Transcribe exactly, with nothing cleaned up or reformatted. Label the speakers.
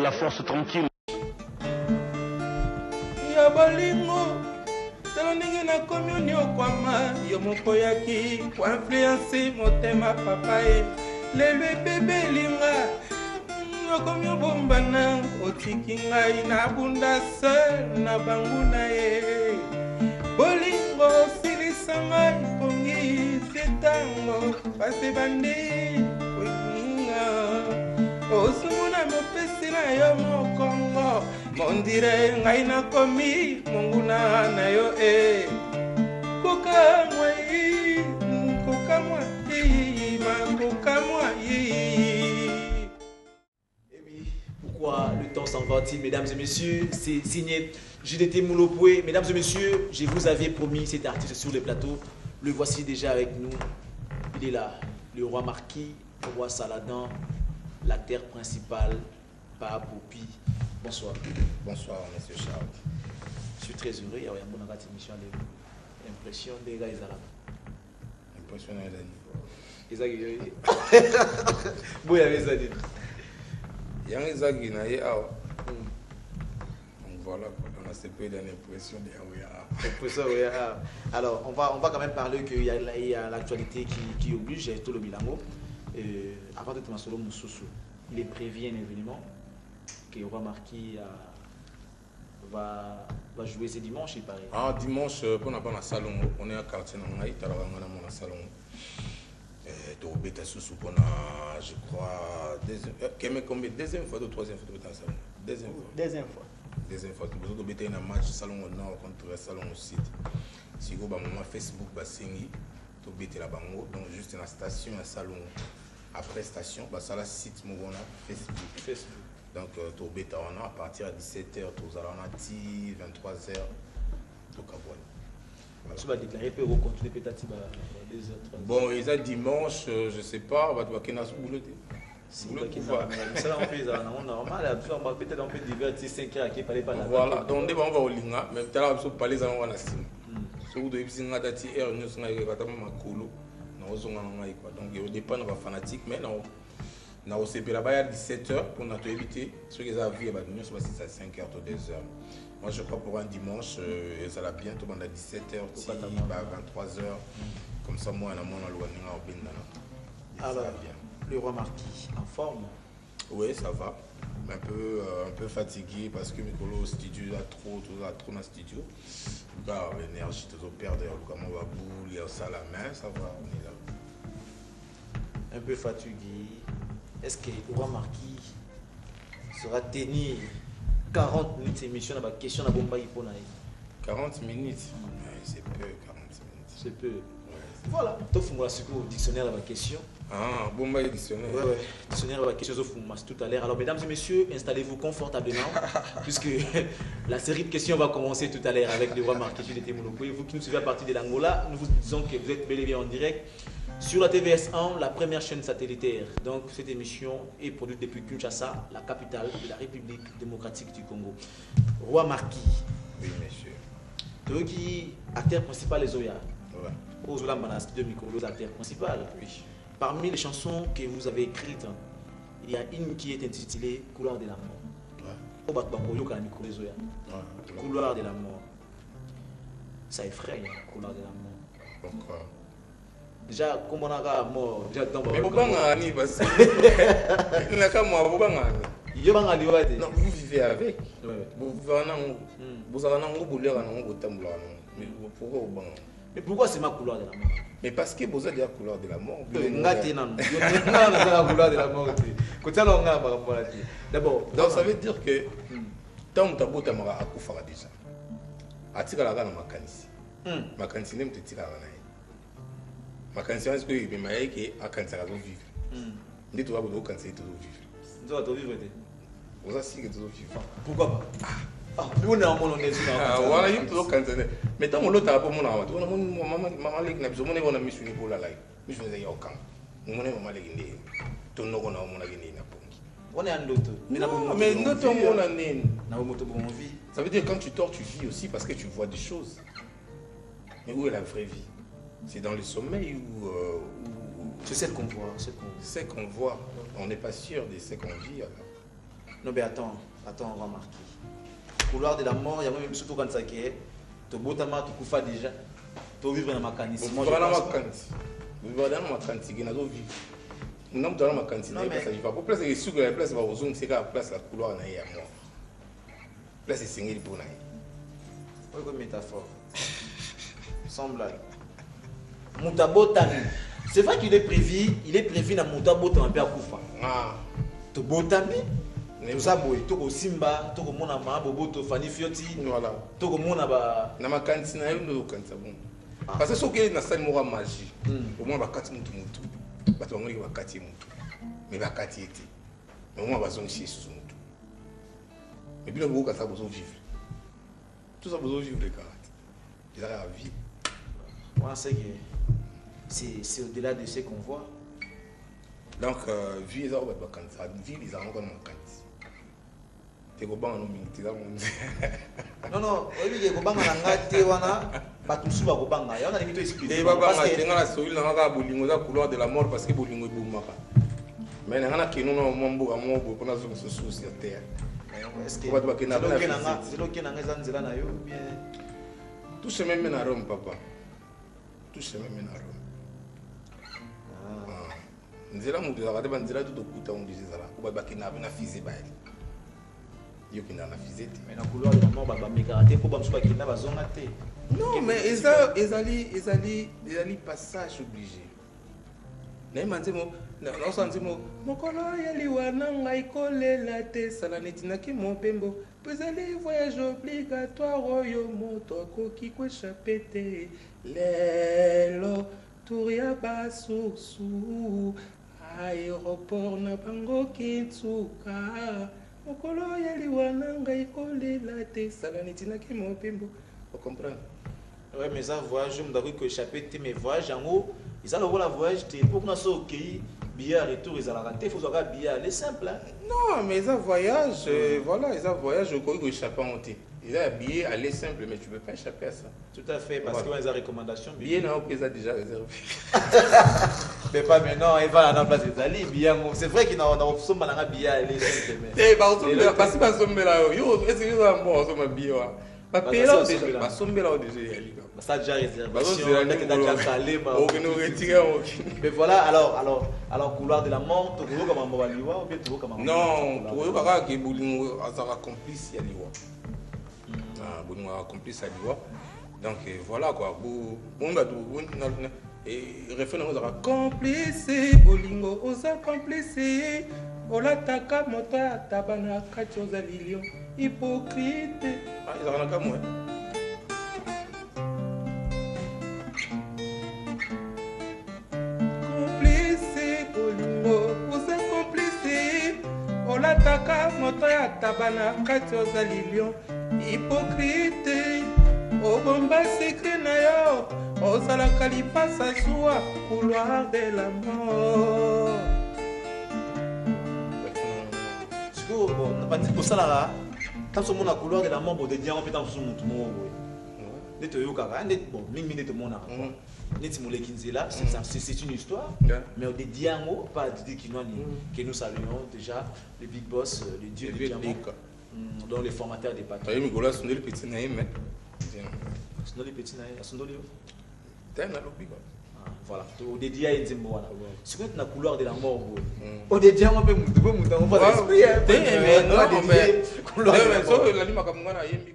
Speaker 1: la force tranquille.
Speaker 2: Ya bolingo tala ndenge nakomi oniokwama yo moko yaki koinfluence motema papa ye lelo ebebe elinga okomi obombana otiki ngai nabunda se na banguna ye bolingo osilisa ngai pongi setango pase bandi kolinga osunguna mopesi na yo mokongo mondire ngai nakomi monguna na yo e kokamwa yi kokamwa yi makokamwa yi.
Speaker 3: Pourquoi le temps s'en va-t-il, mesdames et messieurs? C'est signé J D T Moulopoué. Mesdames et messieurs, je vous avais promis cet artiste sur le plateau. Le voici déjà avec nous. Il est là, le roi Marquis, le roi Saladin, l'acteur principal, Papa Popi. Bonsoir.
Speaker 2: Bonsoir, monsieur Charles.
Speaker 3: Je suis très heureux. Il y a une bonne émission. L'impression des gars, ils ont
Speaker 2: Impressionnant,
Speaker 3: les amis. Ils ont Bon, il y avait ça dit.
Speaker 2: Yang Izagi na ye awa. Donc voilà, on a ce peu d'impression de Yaouya.
Speaker 3: Alors, on va, on va quand même parler qu'il y a, il y a l'actualité qui, qui oblige tout le bilango. Euh, avant de te solo Moussoussou, il est prévu un événement que le roi Marquis euh, va, va jouer ce dimanche, il paraît.
Speaker 2: Ah, dimanche, on a pas dans salon, on est à quartier Nangaï, Tarawanga dans salon. Je crois, deuxième, deuxième fois ou troisième fois dans le salon. Deuxième fois.
Speaker 3: Deuxième fois.
Speaker 2: Deuxième fois. Nous avons été dans un match salon au nord contre le salon au sud. Si vous avez Facebook, vous avez été là-bas. Donc, juste dans la station, un salon. Après station, bah, ça la site Facebook.
Speaker 3: Facebook.
Speaker 2: Donc, tu as été à partir de dix-sept heures, tu as dit vingt-trois heures.
Speaker 3: Tu vas déclarer que vous continuez peut-être deux heures.
Speaker 2: Bon, ils ont dimanche, euh, je ne sais pas, on va devoir qu'il y ait un boulot.
Speaker 3: Si vous avez ça, on fait normal, peut-être on peut divertir cinq heures qui ne pas là.
Speaker 2: Voilà, donc on va au Linga, même si on peut parler dans la sim. Si vous devez dire que vous avez un colo, donc il dépend de la fanatique, mais non. Nous avons à dix-sept heures pour notre éviter. Ceux qui ont vu, nous sommes à cinq heures ou deux heures. Moi, je crois pour un dimanche, euh, ça va bientôt à dix-sept heures, vingt-trois heures. Comme ça, moi, on a le
Speaker 3: Alors, le roi Marquis, en forme?
Speaker 2: Oui, ça va. Un peu, euh, un peu fatigué parce que Mikolo studio a trop, tout a trop dans le studio. L'énergie, tout perdre. Comme on va bouler, ça la main, ça va, on est là.
Speaker 3: Un peu fatigué. Est-ce que le roi Marquis sera tenir quarante minutes d'émission dans la question de la bombe pour
Speaker 2: quarante minutes, c'est peu, quarante minutes.
Speaker 3: C'est peu. Ouais, voilà. Tu as fait un dictionnaire de la question.
Speaker 2: Ah, bon, bah, dictionnaire.
Speaker 3: Oui, oui. Dictionnaire de la question, tout à l'heure. Alors, mesdames et messieurs, installez-vous confortablement, puisque la série de questions va commencer tout à l'heure avec le roi Marquis de Témoulopoué. Vous qui nous suivez à partir de l'Angola, nous vous disons que vous êtes bel et bien en direct sur la T V S un, la première chaîne satellitaire. Donc, cette émission est produite depuis Kinshasa, la capitale de la République démocratique du Congo. Roi Marquis.
Speaker 2: Oui, monsieur.
Speaker 3: Tu qui acteur principal les Oya.
Speaker 2: Ouais.
Speaker 3: Aux Olambanas de Mikolo, acteur principal.
Speaker 2: Oui.
Speaker 3: Parmi les chansons que vous avez écrites, il y a une qui est intitulée Couloir de la mort. Ouais. Ouais. Couloir de la mort. Ça effraie, Couloir de la mort.
Speaker 2: Pourquoi?
Speaker 3: Déjà, comme on a mort, déjà dans
Speaker 2: mais pourquoi on y va? Il n'a qu'à moi, pourquoi on
Speaker 3: a
Speaker 2: non, vous vivez avec. Vous vivez en vous avez un gros bouleur, un gros tambour. Mais pourquoi vous
Speaker 3: mais pourquoi c'est ma couleur de la mort?
Speaker 2: Mais parce que vous avez la couleur de la mort. D'abord, donc ça veut dire que tant que tu as un akufara déjà. Atika la gana makanisi. Makanisi nem te tira la naï. Makanisi est-ce que il peut m'aider que akanisa la vivre. Ndi tu vas vous kanisa tu vivre.
Speaker 3: Tu vas vivre.
Speaker 2: Vous avez que tu vivre.
Speaker 3: Pourquoi pas? Ah, nous on est en mon honnête.
Speaker 2: Ah, voilà, il faut kanisa. Mais tant que l'autre a pas mon avat, on a mon maman maman leg na biso, mon on a mis sur pour la live. Mis sur ya okam. Mon maman leg ndi. Ton no na mon leg ndi na pongi.
Speaker 3: On est en d'autres.
Speaker 2: Mais notre on a né.
Speaker 3: Na moto bon vie.
Speaker 2: Ça veut dire que quand tu dors, tu vis aussi parce que tu vois des choses. Mais où est la vraie vie? C'est dans le sommeil ou... Euh,
Speaker 3: c'est ce qu'on voit.
Speaker 2: C'est qu'on voit. On n'est pas sûr de ce qu'on vit. Alors.
Speaker 3: Non, mais attends, attends, on va marquer. Couloir de la mort, il y a même surtout quand ça qui est. Tu botama, tu koufa déjà. Tu vivre dans ma canisse.
Speaker 2: Moi, je vais dans ma canisse. Je vais dans ma canisse, je vais vivre. Non, dans ma canisse, je vais vivre. Pour place, c'est sûr que la place va aux zones, c'est la place, la couloir, il y a mort. Place, c'est single pour naï.
Speaker 3: Oui, comme métaphore. Semblable. Moutabotami. C'est vrai qu'il est prévu, il est prévu dans Moutabotami à Koufa.
Speaker 2: Ah.
Speaker 3: Tu botami. Tout ça, tu as Simba, tu as Mona Mabobo, tu as Fanny Fioti.
Speaker 2: Voilà.
Speaker 3: Tu as Mona Ba.
Speaker 2: Na ma cantine, il y a cantina. Parce que ce qui est dans cette magie, au moins, il y a quatre moutou moutou. Il y a quatre moutou. Mais il y a quatre été. Mais au moins, il y a besoin de chier sur moutou. Mais bien, il y a besoin de vivre. Tout ça, besoin de vivre les gars. Il y a la vie.
Speaker 3: Moi, c'est que c'est au-delà de ce qu'on voit.
Speaker 2: Donc, euh, vie, ils ont pas cancer. Vie, ils ont encore un cancer. Tu es bon,
Speaker 3: non, non, il y a des gens qui ont expliqué.
Speaker 2: Il y a des couloir de la mort parce que bolingo est boumaka. Mais il y a des gens qui ont un peu de temps pour se soucier de terre.
Speaker 3: Est-ce que c'est là qui est là?
Speaker 2: Tout se met à Rome, papa. Tout se met à Rome. Nzela mutu zakade nzela tout okuta ondisi zala kuba bakina na fize ba yo kina na fize te
Speaker 3: mais na couloir de mort ba mégarate pour ba msuba kina ba zonga te.
Speaker 2: Non mais eza ezali ezali ezali passage obligé na manzemo na sanzemo mokolo yali wana ngai kolela te sala netinaki mopembo ezali voyage obligatoire oyo moto akoki koéchapper te lelo turia basusu aéroport na bango Kitsuka mokolo yali wana ngai kolela te sala netinaki mopembo. Vous comprenez?
Speaker 3: Ouais, mais ça voyage, je me dis que échapper mes voyages en haut, ils allaient voir la voyage, pour qu'on soit ok, billet retour, ils allaient rentrer, il faut avoir billet, c'est simple. Hein?
Speaker 2: Non, mais ça voyage, euh, voilà, ils ont voyage, je crois qu'ils échappent en haut. Ils ont billet, aller simple, mais tu ne peux pas échapper à ça.
Speaker 3: Tout à fait, parce voilà. Qu'ils ont des recommandations.
Speaker 2: Billet, non, ils ont déjà réservé.
Speaker 3: Mais pas maintenant, ils vont à la place des alliés, billet, c'est vrai qu'ils ont option de billet, aller simple.
Speaker 2: Eh, parce que parce que là, est-ce qu'ils ont un bon billet? Bah, là déjà, bah, sommet là déjà.
Speaker 3: Ça déjà réservation, déjà calé, mais voilà, alors, alors, alors couloir de la mort, tu vois comment on va liwa ou bien tu vois comment?
Speaker 2: Non, tu vois comment que Bolingo a sa complice à liwa. Ah, Bolingo a complice à liwa. Donc voilà quoi, bon bah tout, et référence à complice, Bolingo osa complice, olataka mota tabana kachoza lilion. Hypocrite. Ah, ils ont un cas moi. Complice, Bolingo, vous êtes complice. Olataka, moto ya tabana, katioza lilion. Hypocrite. Obomba secret na yo. Osala kalipasa soua, couloir de la mort.
Speaker 3: C'est bon, on va dire pour ça là. Quand on a couloir de la mort, on dit on peut dans son monde. Net yoga, net bon, mille minutes de mon art. Net molekinzela, c'est une histoire. Mais on dit en haut, pas dire que nous saluons déjà le big boss, le dieu du diamant, dont les formateurs des patrons.
Speaker 2: Oui, mais là, sont les petits naïms.
Speaker 3: Sont les petits naïms, sont les
Speaker 2: T'es un lobby quoi.
Speaker 3: Voilà, au dédié à Nzembo voilà. C'est quoi la couleur de la mort au dédié on peut on va l'esprit.
Speaker 2: Mais non, mais couleur de la mort.